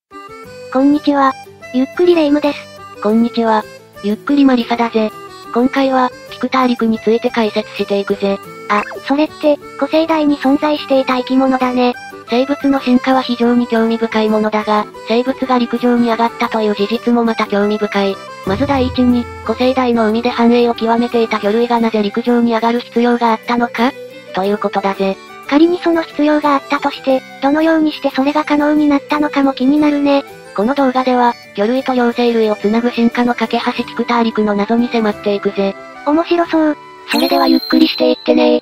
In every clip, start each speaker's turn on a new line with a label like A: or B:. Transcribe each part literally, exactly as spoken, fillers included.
A: こんにちは。ゆっくりレ夢ムです。
B: こんにちは。ゆっくりマリサだぜ。今回は、ピクターリクについて解説していくぜ。
A: あ、それって、古生代に存在していた生き物だね。
B: 生物の進化は非常に興味深いものだが、生物が陸上に上がったという事実もまた興味深い。まず第一に、古生代の海で繁栄を極めていた魚類がなぜ陸上に上がる必要があったのかということだぜ。
A: 仮にその必要があったとして、どのようにしてそれが可能になったのかも気になるね。
B: この動画では、魚類と両生類をつなぐ進化の架け橋ピクターリクの謎に迫っていくぜ。
A: 面白そう。
B: それではゆっくりしていってねー。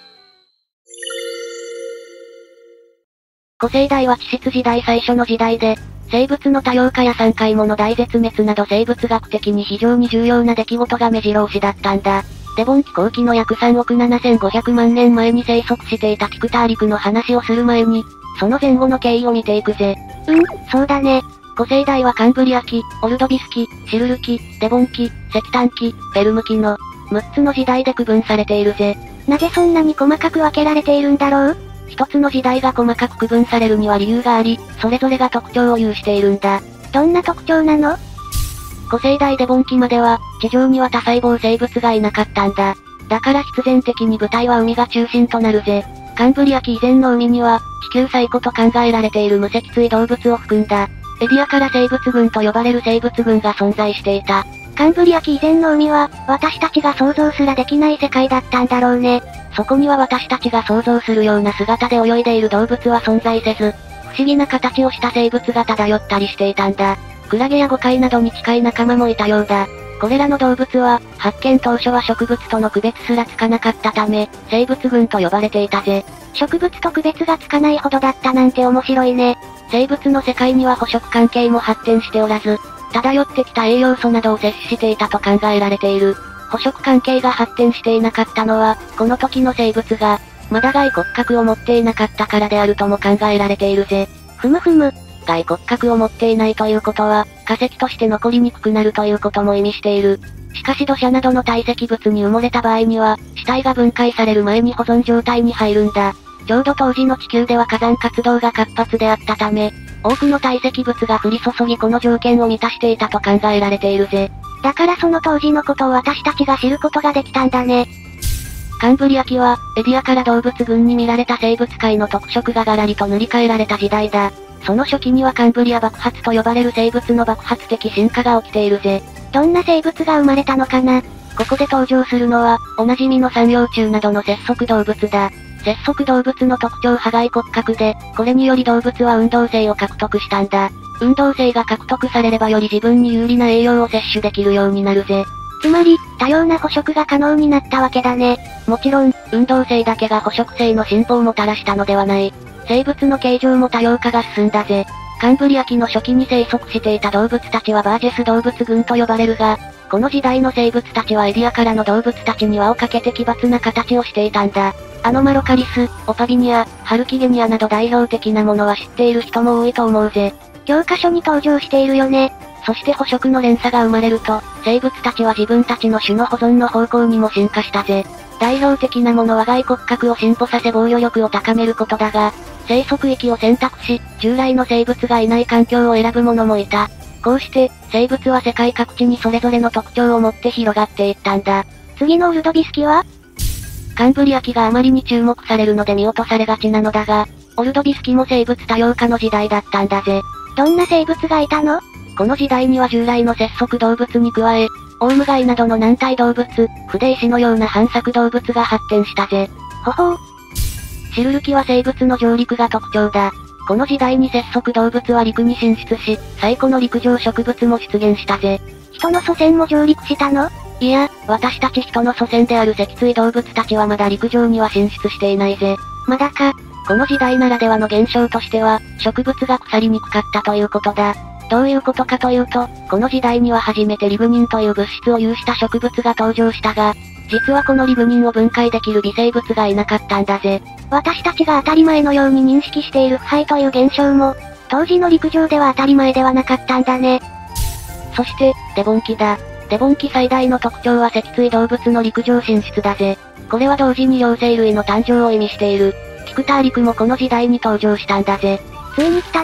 B: 古生代は地質時代最初の時代で、生物の多様化や山塊もの大絶滅など生物学的に非常に重要な出来事が目白押しだったんだ。デボン紀後期の約さんおくななせんごひゃくまんねんまえに生息していたピクターリクの話をする前に、その前後の経緯を見ていくぜ。
A: うん、そうだね。
B: 古生代はカンブリア紀、オルドビス紀、シルル紀、デボン紀、石炭紀、ペルム紀のむっつの時代で区分されているぜ。
A: なぜそんなに細かく分けられているんだろう？
B: 一つの時代が細かく区分されるには理由があり、それぞれが特徴を有しているんだ。
A: どんな特徴なの？
B: 古生代デボン紀までは、地上には多細胞生物がいなかったんだ。だから必然的に舞台は海が中心となるぜ。カンブリア紀以前の海には、地球最古と考えられている無脊椎動物を含んだ、エディアから生物群と呼ばれる生物群が存在していた。
A: カンブリア紀以前の海は、私たちが想像すらできない世界だったんだろうね。
B: そこには私たちが想像するような姿で泳いでいる動物は存在せず、不思議な形をした生物が漂ったりしていたんだ。クラゲやゴカイなどに近い仲間もいたようだ。これらの動物は、発見当初は植物との区別すらつかなかったため、生物群と呼ばれていたぜ。
A: 植物と区別がつかないほどだったなんて面白いね。
B: 生物の世界には捕食関係も発展しておらず、漂ってきた栄養素などを摂取していたと考えられている。捕食関係が発展していなかったのは、この時の生物が、まだ外骨格を持っていなかったからであるとも考えられているぜ。
A: ふむふむ。
B: 外骨格を持っていないということは、化石として残りにくくなるということも意味している。しかし土砂などの堆積物に埋もれた場合には、死体が分解される前に保存状態に入るんだ。ちょうど当時の地球では火山活動が活発であったため、多くの堆積物が降り注ぎこの条件を満たしていたと考えられているぜ。
A: だからその当時のことを私たちが知ることができたんだね。
B: カンブリア紀は、エディアから動物群に見られた生物界の特色がガラリと塗り替えられた時代だ。その初期にはカンブリア爆発と呼ばれる生物の爆発的進化が起きているぜ。
A: どんな生物が生まれたのかな？
B: ここで登場するのは、おなじみの三葉虫などの節足動物だ。節足動物の特徴は外骨格で、これにより動物は運動性を獲得したんだ。運動性が獲得されればより自分に有利な栄養を摂取できるようになるぜ。
A: つまり、多様な捕食が可能になったわけだね。
B: もちろん、運動性だけが捕食性の進歩をもたらしたのではない。生物の形状も多様化が進んだぜ。カンブリア紀の初期に生息していた動物たちはバージェス動物群と呼ばれるが、この時代の生物たちはエディアからの動物たちに輪をかけて奇抜な形をしていたんだ。アノマロカリス、オパビニア、ハルキゲニアなど代表的なものは知っている人も多いと思うぜ。
A: 教科書に登場しているよね。
B: そして捕食の連鎖が生まれると、生物たちは自分たちの種の保存の方向にも進化したぜ。代表的なものは外骨格を進歩させ防御力を高めることだが、生息域を選択し、従来の生物がいない環境を選ぶ者もいた。こうして、生物は世界各地にそれぞれの特徴を持って広がっていったんだ。
A: 次のオルドビス紀は？
B: カンブリア紀があまりに注目されるので見落とされがちなのだが、オルドビス紀も生物多様化の時代だったんだぜ。
A: どんな生物がいたの？
B: この時代には従来の節足動物に加え、オウムガイなどの軟体動物、不定種のような反作動物が発展したぜ。
A: ほほう。
B: シルル紀は生物の上陸が特徴だ。この時代に節足動物は陸に進出し、最古の陸上植物も出現したぜ。
A: 人の祖先も上陸したの？
B: いや、私たち人の祖先である脊椎動物たちはまだ陸上には進出していないぜ。
A: まだか。
B: この時代ならではの現象としては、植物が腐りにくかったということだ。どういうことかというと、この時代には初めてリグニンという物質を有した植物が登場したが、実はこのリグニンを分解できる微生物がいなかったんだぜ。
A: 私たちが当たり前のように認識している腐敗という現象も、当時の陸上では当たり前ではなかったんだね。
B: そして、デボン紀だ。デボン紀最大の特徴は脊椎動物の陸上進出だぜ。これは同時に両生類の誕生を意味している。ピクターリクもこの時代に登場したんだぜ。
A: ついに来たね。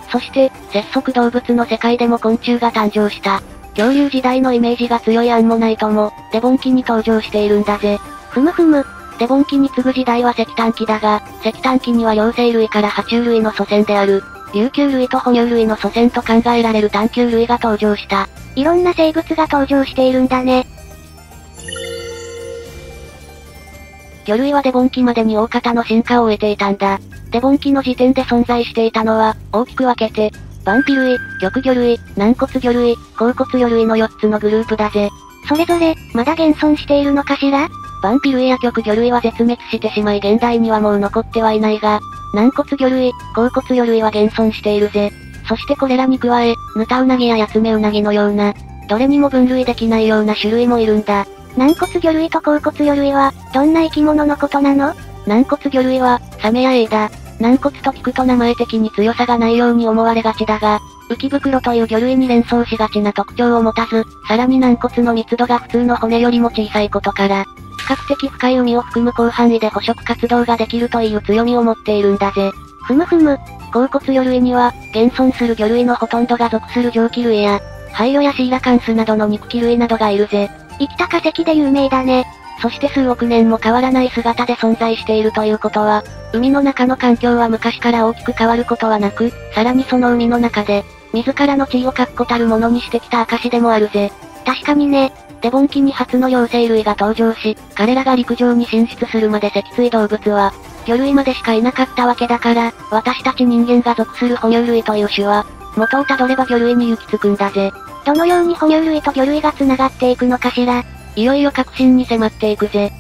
B: そして、節足動物の世界でも昆虫が誕生した。恐竜時代のイメージが強いアンモナイトも、デボン紀に登場しているんだぜ。
A: ふむふむ。
B: デボン紀に次ぐ時代は石炭紀だが、石炭紀には両生類から爬虫類の祖先である、有給類と哺乳類の祖先と考えられる単球類が登場した。
A: いろんな生物が登場しているんだね。
B: 魚類はデボン紀までに大方の進化を終えていたんだ。デボン紀の時点で存在していたのは、大きく分けて、バンピ類、玉魚類、軟骨魚類、甲骨魚類のよっつのグループだぜ。
A: それぞれ、まだ現存しているのかしら？
B: バンピ類や玉魚類は絶滅してしまい現代にはもう残ってはいないが、軟骨魚類、甲骨魚類は現存しているぜ。そしてこれらに加え、ヌタウナギやヤツメウナギのような、どれにも分類できないような種類もいるんだ。
A: 軟骨魚類と甲骨魚類は、どんな生き物のことなの？
B: 軟骨魚類は、サメやエイだ。軟骨と聞くと名前的に強さがないように思われがちだが、浮袋という魚類に連想しがちな特徴を持たず、さらに軟骨の密度が普通の骨よりも小さいことから、比較的深い海を含む広範囲で捕食活動ができるという強みを持っているんだぜ。
A: ふむふむ。
B: 甲骨魚類には、現存する魚類のほとんどが属する上気類や、ハイロやシーラカンスなどの肉気類などがいるぜ。
A: 生きた化石で有名だね。
B: そして数億年も変わらない姿で存在しているということは、海の中の環境は昔から大きく変わることはなく、さらにその海の中で、自らの地位を確固たるものにしてきた証でもあるぜ。
A: 確かにね。
B: デボン紀に初の両生類が登場し、彼らが陸上に進出するまで脊椎動物は、魚類までしかいなかったわけだから、私たち人間が属する哺乳類という種は、元をたどれば魚類に行き着くんだぜ。
A: どのように哺乳類と魚類が繋がっていくのかしら。
B: いよいよ確信に迫っていくぜ。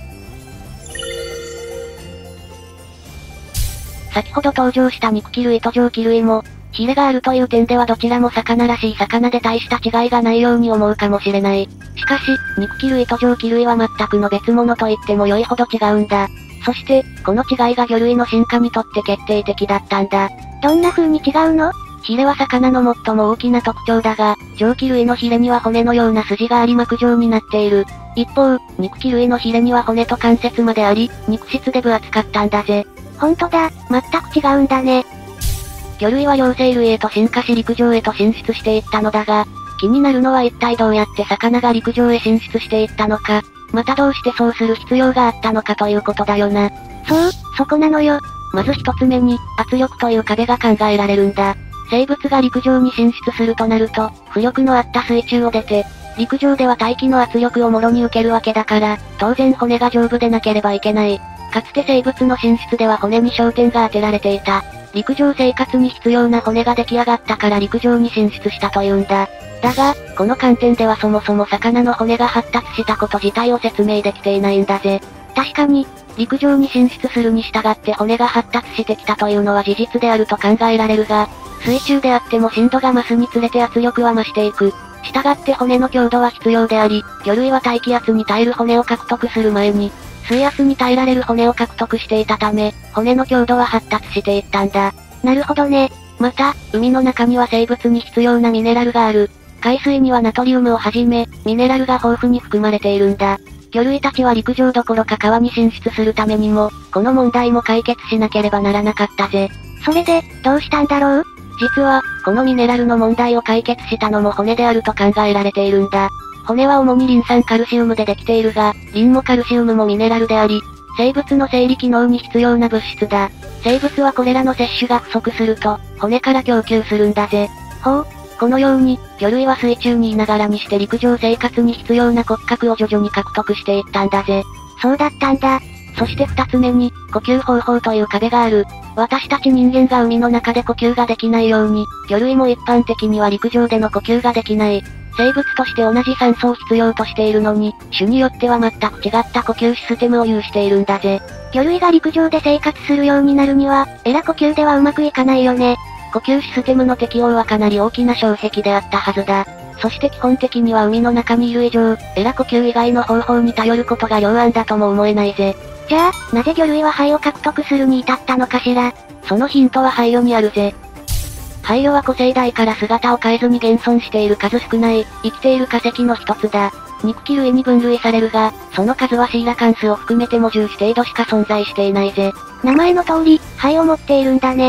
B: 先ほど登場した肉気類と上気類も、ヒレがあるという点ではどちらも魚らしい魚で大した違いがないように思うかもしれない。しかし、肉気類と上気類は全くの別物と言っても良いほど違うんだ。そして、この違いが魚類の進化にとって決定的だったんだ。
A: どんな風に違うの？
B: ヒレは魚の最も大きな特徴だが、上気類のヒレには骨のような筋があり膜状になっている。一方、肉気類のヒレには骨と関節まであり、肉質で分厚かったんだぜ。
A: ほんとだ、全く違うんだね。
B: 魚類は両生類へと進化し陸上へと進出していったのだが、気になるのは一体どうやって魚が陸上へ進出していったのか、またどうしてそうする必要があったのかということだよな。
A: そう、そこなのよ。
B: まず一つ目に、圧力という壁が考えられるんだ。生物が陸上に進出するとなると、浮力のあった水中を出て、陸上では大気の圧力をもろに受けるわけだから、当然骨が丈夫でなければいけない。かつて生物の進出では骨に焦点が当てられていた。陸上生活に必要な骨が出来上がったから陸上に進出したというんだ。だが、この観点ではそもそも魚の骨が発達したこと自体を説明できていないんだぜ。
A: 確かに、
B: 陸上に進出するに従って骨が発達してきたというのは事実であると考えられるが、水中であっても深度が増すにつれて圧力は増していく。従って骨の強度は必要であり、魚類は大気圧に耐える骨を獲得する前に、水圧に耐えられる骨を獲得していたため、骨の強度は発達していったんだ。
A: なるほどね。
B: また、海の中には生物に必要なミネラルがある。海水にはナトリウムをはじめ、ミネラルが豊富に含まれているんだ。魚類たちは陸上どころか川に進出するためにも、この問題も解決しなければならなかったぜ。
A: それで、どうしたんだろう？
B: 実は、このミネラルの問題を解決したのも骨であると考えられているんだ。骨は主にリン酸カルシウムでできているが、リンもカルシウムもミネラルであり、生物の生理機能に必要な物質だ。生物はこれらの摂取が不足すると、骨から供給するんだぜ。
A: ほう。
B: このように、魚類は水中にいながらにして陸上生活に必要な骨格を徐々に獲得していったんだぜ。
A: そうだったんだ。
B: そして二つ目に、呼吸方法という壁がある。私たち人間が海の中で呼吸ができないように、魚類も一般的には陸上での呼吸ができない。生物として同じ酸素を必要としているのに、種によっては全く違った呼吸システムを有しているんだぜ。
A: 魚類が陸上で生活するようになるには、エラ呼吸ではうまくいかないよね。
B: 呼吸システムの適応はかなり大きな障壁であったはずだ。そして基本的には海の中にいる以上、エラ呼吸以外の方法に頼ることが良案だとも思えないぜ。
A: じゃあ、なぜ魚類は肺を獲得するに至ったのかしら。
B: そのヒントは肺魚にあるぜ。肺魚は古生代から姿を変えずに現存している数少ない、生きている化石の一つだ。肉気類に分類されるが、その数はシーラカンスを含めてもじゅう種程度しか存在していないぜ。
A: 名前の通り、肺を持っているんだね。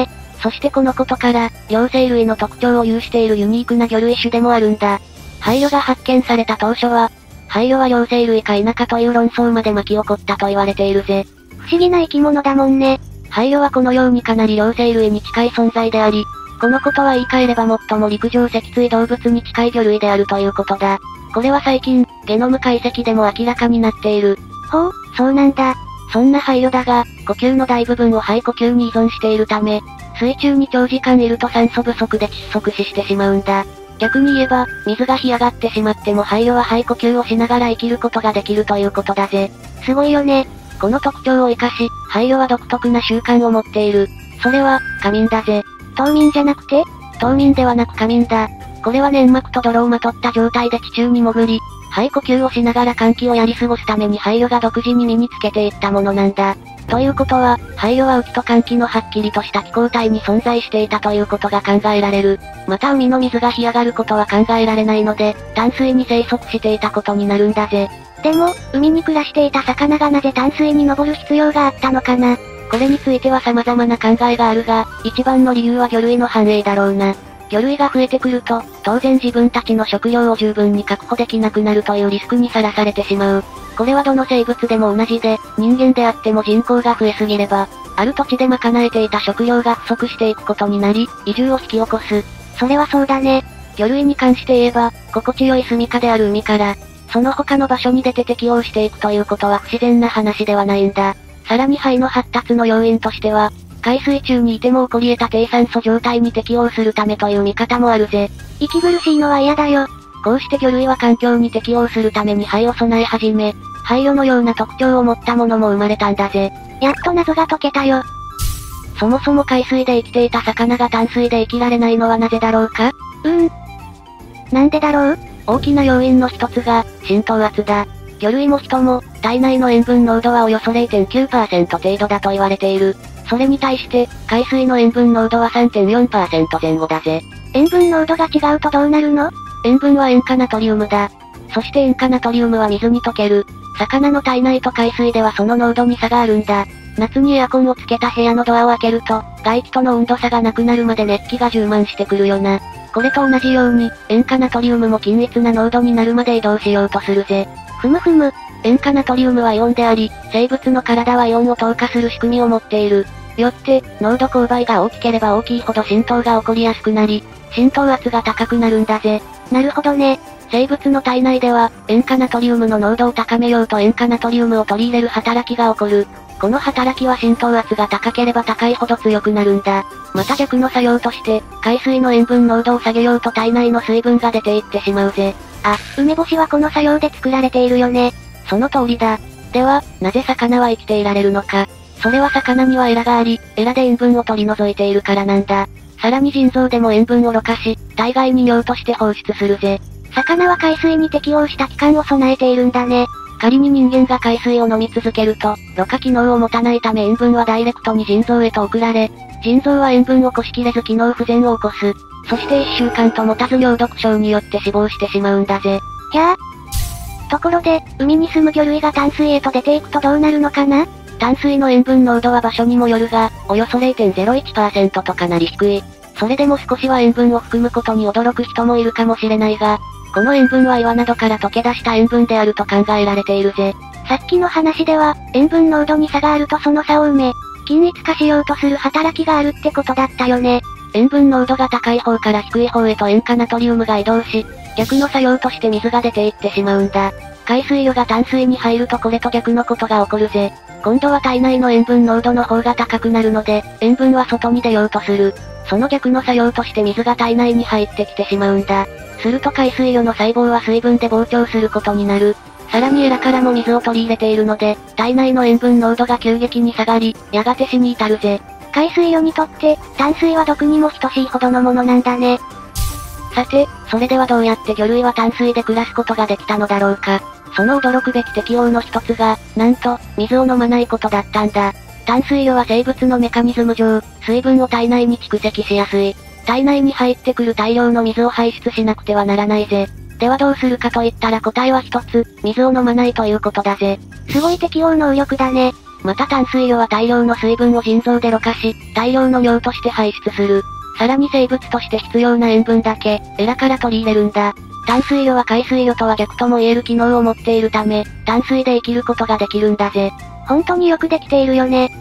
B: そしてこのことから、両生類の特徴を有しているユニークな魚類種でもあるんだ。廃魚が発見された当初は、廃魚は両生類か否かという論争まで巻き起こったと言われているぜ。
A: 不思議な生き物だもんね。
B: 廃魚はこのようにかなり両生類に近い存在であり、このことは言い換えれば最も陸上脊椎動物に近い魚類であるということだ。これは最近、ゲノム解析でも明らかになっている。
A: ほう、そうなんだ。
B: そんな廃魚だが、呼吸の大部分を肺呼吸に依存しているため、水中に長時間いると酸素不足で窒息死してしまうんだ。逆に言えば、水が干上がってしまっても廃魚は肺呼吸をしながら生きることができるということだぜ。
A: すごいよね。
B: この特徴を生かし、廃魚は独特な習慣を持っている。それは、夏眠だぜ。
A: 冬眠じゃなくて？
B: 冬眠ではなく夏眠だ。これは粘膜と泥をまとった状態で地中に潜り、肺呼吸をしながら換気をやり過ごすために廃魚が独自に身につけていったものなんだ。ということは、廃魚は雨季と換気のはっきりとした気候帯に存在していたということが考えられる。また海の水が干上がることは考えられないので、淡水に生息していたことになるんだぜ。
A: でも、海に暮らしていた魚がなぜ淡水に登る必要があったのかな。
B: これについては様々な考えがあるが、一番の理由は魚類の繁栄だろうな。魚類が増えてくると、当然自分たちの食料を十分に確保できなくなるというリスクにさらされてしまう。これはどの生物でも同じで、人間であっても人口が増えすぎれば、ある土地で賄えていた食料が不足していくことになり、移住を引き起こす。
A: それはそうだね。
B: 魚類に関して言えば、心地よい住処である海から、その他の場所に出て適応していくということは不自然な話ではないんだ。さらに肺の発達の要因としては、海水中にいても起こり得た低酸素状態に適応するためという見方もあるぜ。
A: 息苦しいのは嫌だよ。
B: こうして魚類は環境に適応するために肺を備え始め、廃魚のような特徴を持ったものも生まれたんだぜ。
A: やっと謎が解けたよ。
B: そもそも海水で生きていた魚が淡水で生きられないのはなぜだろうか？
A: うーん。なんでだろう？
B: 大きな要因の一つが、浸透圧だ。魚類も人も、体内の塩分濃度はおよそ れいてんきゅうパーセント 程度だと言われている。それに対して、海水の塩分濃度は さんてんよんパーセント 前後だぜ。
A: 塩分濃度が違うとどうなるの？
B: 塩分は塩化ナトリウムだ。そして塩化ナトリウムは水に溶ける。魚の体内と海水ではその濃度に差があるんだ。夏にエアコンをつけた部屋のドアを開けると、外気との温度差がなくなるまで熱気が充満してくるよな。これと同じように、塩化ナトリウムも均一な濃度になるまで移動しようとするぜ。
A: ふむふむ。
B: 塩化ナトリウムはイオンであり、生物の体はイオンを透過する仕組みを持っている。よって、濃度勾配が大きければ大きいほど浸透が起こりやすくなり、浸透圧が高くなるんだぜ。
A: なるほどね。
B: 生物の体内では、塩化ナトリウムの濃度を高めようと塩化ナトリウムを取り入れる働きが起こる。この働きは浸透圧が高ければ高いほど強くなるんだ。また逆の作用として、海水の塩分濃度を下げようと体内の水分が出ていってしまうぜ。
A: あ、梅干しはこの作用で作られているよね。
B: その通りだ。では、なぜ魚は生きていられるのか。それは魚にはエラがあり、エラで塩分を取り除いているからなんだ。さらに腎臓でも塩分をろ過し、体外に尿として放出するぜ。
A: 魚は海水に適応した器官を備えているんだね。
B: 仮に人間が海水を飲み続けると、ろ過機能を持たないため塩分はダイレクトに腎臓へと送られ、腎臓は塩分をこしきれず機能不全を起こす。そしていっしゅうかんと持たず尿毒症によって死亡してしまうんだぜ。
A: ひゃー。ところで、海に住む魚類が淡水へと出ていくとどうなるのかな？
B: 淡水の塩分濃度は場所にもよるが、およそ れいてんゼロいちパーセント とかなり低い。それでも少しは塩分を含むことに驚く人もいるかもしれないが、この塩分は岩などから溶け出した塩分であると考えられているぜ。
A: さっきの話では、塩分濃度に差があるとその差を埋め、均一化しようとする働きがあるってことだったよね。
B: 塩分濃度が高い方から低い方へと塩化ナトリウムが移動し、逆の作用として水が出ていってしまうんだ。海水魚が淡水に入るとこれと逆のことが起こるぜ。今度は体内の塩分濃度の方が高くなるので、塩分は外に出ようとする。その逆の作用として水が体内に入ってきてしまうんだ。すると海水魚の細胞は水分で膨張することになる。さらにエラからも水を取り入れているので、体内の塩分濃度が急激に下がり、やがて死に至るぜ。
A: 海水魚にとって、淡水は毒にも等しいほどのものなんだね。
B: さて、それではどうやって魚類は淡水で暮らすことができたのだろうか。その驚くべき適応の一つが、なんと、水を飲まないことだったんだ。淡水魚は生物のメカニズム上、水分を体内に蓄積しやすい。体内に入ってくる大量の水を排出しなくてはならないぜ。ではどうするかと言ったら答えは一つ、水を飲まないということだぜ。
A: すごい適応能力だね。
B: また淡水魚は大量の水分を腎臓でろ過し、大量の尿として排出する。さらに生物として必要な塩分だけ、エラから取り入れるんだ。淡水魚は海水魚とは逆とも言える機能を持っているため、淡水で生きることができるんだぜ。
A: 本当によくできているよね。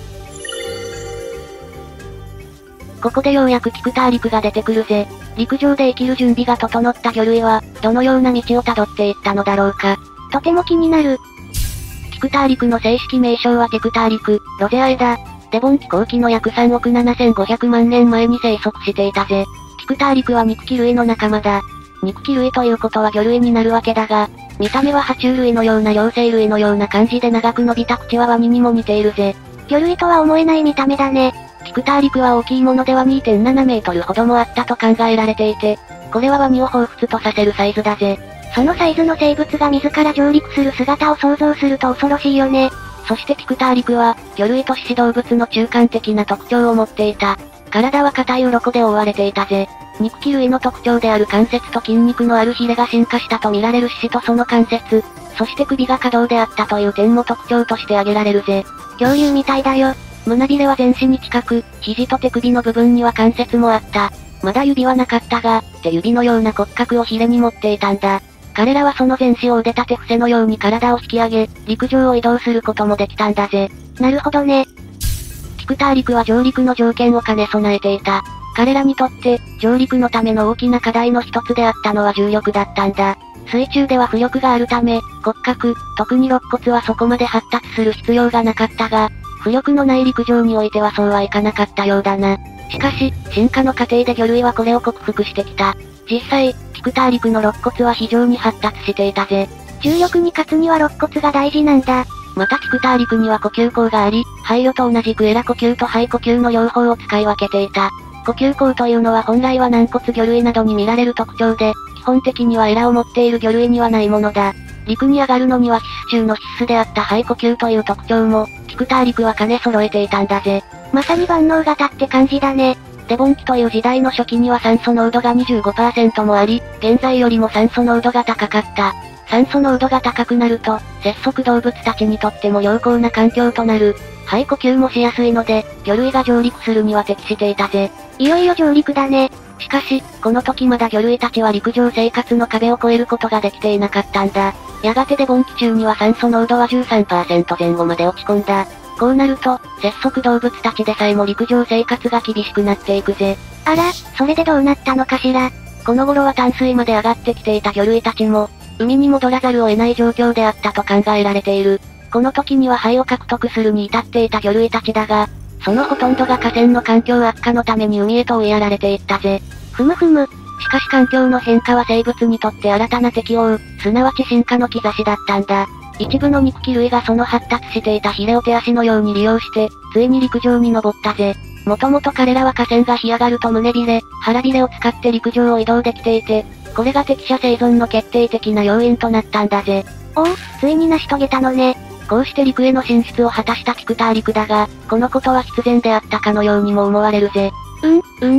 B: ここでようやくキクター陸が出てくるぜ。陸上で生きる準備が整った魚類は、どのような道をたどっていったのだろうか。
A: とても気になる。
B: キクター陸の正式名称はテクター陸、ロゼアエだ。デボン紀後期の約さんおくななせんごひゃくまんねんまえに生息していたぜ。キクター陸は肉器類の仲間だ。肉器類ということは魚類になるわけだが、見た目は爬虫類のような両生類のような感じで長く伸びた口はワニにも似ているぜ。
A: 魚類とは思えない見た目だね。
B: キクター陸は大きいものでは にてんななメートルほどもあったと考えられていて、これはワニを彷彿とさせるサイズだぜ。
A: そのサイズの生物が自ら上陸する姿を想像すると恐ろしいよね。
B: そしてキクター陸は、魚類と四肢動物の中間的な特徴を持っていた。体は硬い鱗で覆われていたぜ。肉器類の特徴である関節と筋肉のあるヒレが進化したと見られる四肢とその関節、そして首が可動であったという点も特徴として挙げられるぜ。
A: 恐竜みたいだよ。
B: 胸びれは全身に近く、肘と手首の部分には関節もあった。まだ指はなかったが、手指のような骨格をヒレに持っていたんだ。彼らはその前肢を腕立て伏せのように体を引き上げ、陸上を移動することもできたんだぜ。
A: なるほどね。
B: キクター陸は上陸の条件を兼ね備えていた。彼らにとって、上陸のための大きな課題の一つであったのは重力だったんだ。水中では浮力があるため、骨格、特に肋骨はそこまで発達する必要がなかったが、浮力のない陸上においてはそうはいかなかったようだな。しかし、進化の過程で魚類はこれを克服してきた。実際、キクター陸の肋骨は非常に発達していたぜ。
A: 重力に勝つには肋骨が大事なんだ。
B: またキクター陸には呼吸孔があり、肺魚と同じくエラ呼吸と肺呼吸の両方を使い分けていた。呼吸孔というのは本来は軟骨魚類などに見られる特徴で、基本的にはエラを持っている魚類にはないものだ。陸に上がるのには必須中の必須であった肺呼吸という特徴も、キクター陸は兼ね揃えていたんだぜ。
A: まさに万能型って感じだね。
B: デボン紀という時代の初期には酸素濃度が にじゅうごパーセント もあり、現在よりも酸素濃度が高かった。酸素濃度が高くなると、節足動物たちにとっても良好な環境となる。肺呼吸もしやすいので、魚類が上陸するには適していたぜ。
A: いよいよ上陸だね。
B: しかし、この時まだ魚類たちは陸上生活の壁を越えることができていなかったんだ。やがてデボン紀中には酸素濃度は じゅうさんパーセント 前後まで落ち込んだ。こうなると、節足動物たちでさえも陸上生活が厳しくなっていくぜ。
A: あら、それでどうなったのかしら。
B: この頃は淡水まで上がってきていた魚類たちも、海に戻らざるを得ない状況であったと考えられている。この時には肺を獲得するに至っていた魚類たちだが、そのほとんどが河川の環境悪化のために海へと追いやられていったぜ。
A: ふむふむ。
B: しかし環境の変化は生物にとって新たな適応、すなわち進化の兆しだったんだ。一部の肉器類がその発達していたヒレを手足のように利用して、ついに陸上に登ったぜ。もともと彼らは河川が干上がると胸びれ、腹びれを使って陸上を移動できていて、これが適者生存の決定的な要因となったんだぜ。
A: おお、ついに成し遂げたのね。
B: こうして陸への進出を果たしたキクター陸だが、このことは必然であったかのようにも思われるぜ。
A: うん、うん。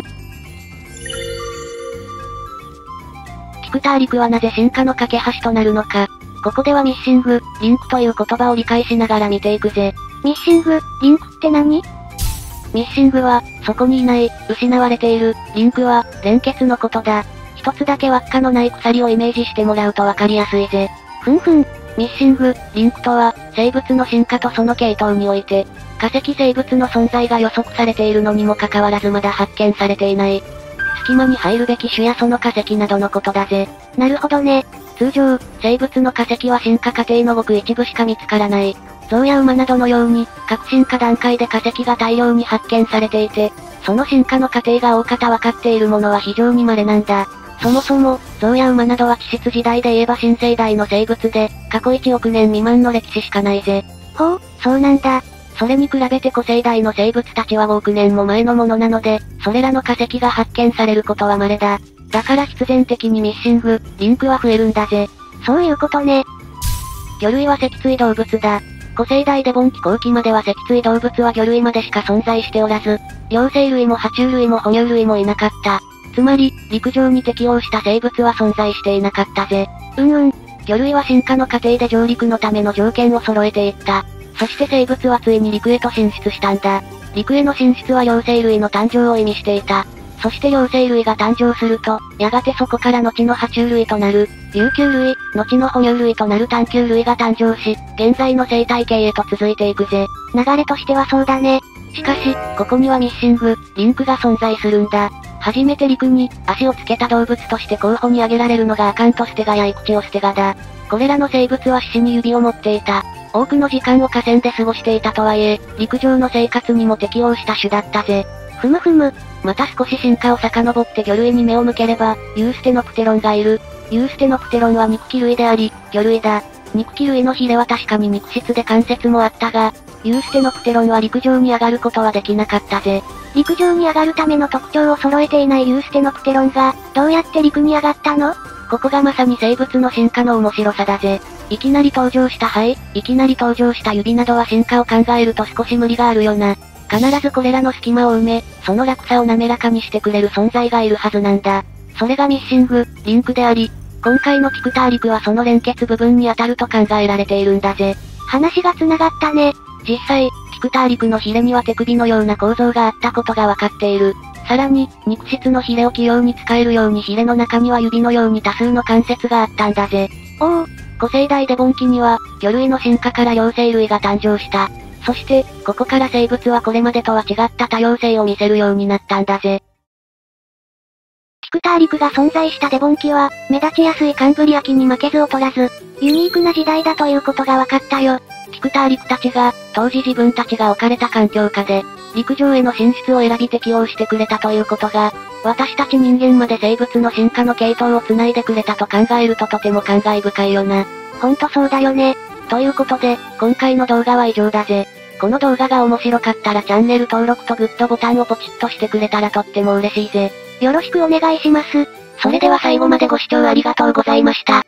B: キクター陸はなぜ進化の架け橋となるのか。ここではミッシング、リンクという言葉を理解しながら見ていくぜ。
A: ミッシング、リンクって何？
B: ミッシングは、そこにいない、失われている、リンクは、連結のことだ。一つだけ輪っかのない鎖をイメージしてもらうとわかりやすいぜ。
A: ふんふん。
B: ミッシング、リンクとは、生物の進化とその系統において、化石生物の存在が予測されているのにもかかわらずまだ発見されていない。隙間に入るべき種やその化石などのことだぜ。
A: なるほどね。
B: 通常、生物の化石は進化過程のごく一部しか見つからない。象や馬などのように、各進化段階で化石が大量に発見されていて、その進化の過程が大方わかっているものは非常に稀なんだ。そもそも、象や馬などは地質時代で言えば新生代の生物で、過去いちおくねん未満の歴史しかないぜ。
A: ほう、そうなんだ。
B: それに比べて古生代の生物たちはごおくねんも前のものなので、それらの化石が発見されることは稀だ。だから必然的にミッシング、リンクは増えるんだぜ。
A: そういうことね。
B: 魚類は脊椎動物だ。古生代デボン紀後期までは脊椎動物は魚類までしか存在しておらず、両生類も爬虫類も哺乳類もいなかった。つまり、陸上に適応した生物は存在していなかったぜ。
A: うんうん。
B: 魚類は進化の過程で上陸のための条件を揃えていった。 そして生物はついに陸へと進出したんだ。陸への進出は両生類の誕生を意味していた。そして両生類が誕生すると、やがてそこから後の爬虫類となる、有給類、後の哺乳類となる単球類が誕生し、現在の生態系へと続いていくぜ。
A: 流れとしてはそうだね。
B: しかし、ここにはミッシング、リンクが存在するんだ。初めて陸に、足をつけた動物として候補に挙げられるのがアカントステガやイクチオステガだ。これらの生物は四肢に指を持っていた。多くの時間を河川で過ごしていたとはいえ、陸上の生活にも適応した種だったぜ。
A: ふむふむ。
B: また少し進化を遡って魚類に目を向ければ、ユーステノプテロンがいる。ユーステノプテロンは肉器類であり、魚類だ。肉器類のヒレは確かに肉質で関節もあったが、ユーステノプテロンは陸上に上がることはできなかったぜ。
A: 陸上に上がるための特徴を揃えていないユーステノプテロンが、どうやって陸に上がったの？
B: ここがまさに生物の進化の面白さだぜ。いきなり登場した肺、いきなり登場した指などは進化を考えると少し無理があるよな。必ずこれらの隙間を埋め、その落差を滑らかにしてくれる存在がいるはずなんだ。それがミッシング、リンクであり、今回のキクターリクはその連結部分に当たると考えられているんだぜ。
A: 話が繋がったね。
B: 実際、キクターリクのヒレには手首のような構造があったことがわかっている。さらに、肉質のヒレを器用に使えるようにヒレの中には指のように多数の関節があったんだぜ。
A: おお、
B: 古生代デボン期には、魚類の進化から両生類が誕生した。そして、ここから生物はこれまでとは違った多様性を見せるようになったんだぜ。
A: キクターリクが存在したデボン期は、目立ちやすいカンブリア紀に負けず劣らず、ユニークな時代だということが分かったよ。
B: キクターリクたちが、当時自分たちが置かれた環境下で、陸上への進出を選び適応してくれたということが、私たち人間まで生物の進化の系統を繋いでくれたと考えるととても感慨深いよな。
A: ほんとそうだよね。
B: ということで、今回の動画は以上だぜ。この動画が面白かったらチャンネル登録とグッドボタンをポチッとしてくれたらとっても嬉しいぜ。
A: よろしくお願いします。
B: それでは最後までご視聴ありがとうございました。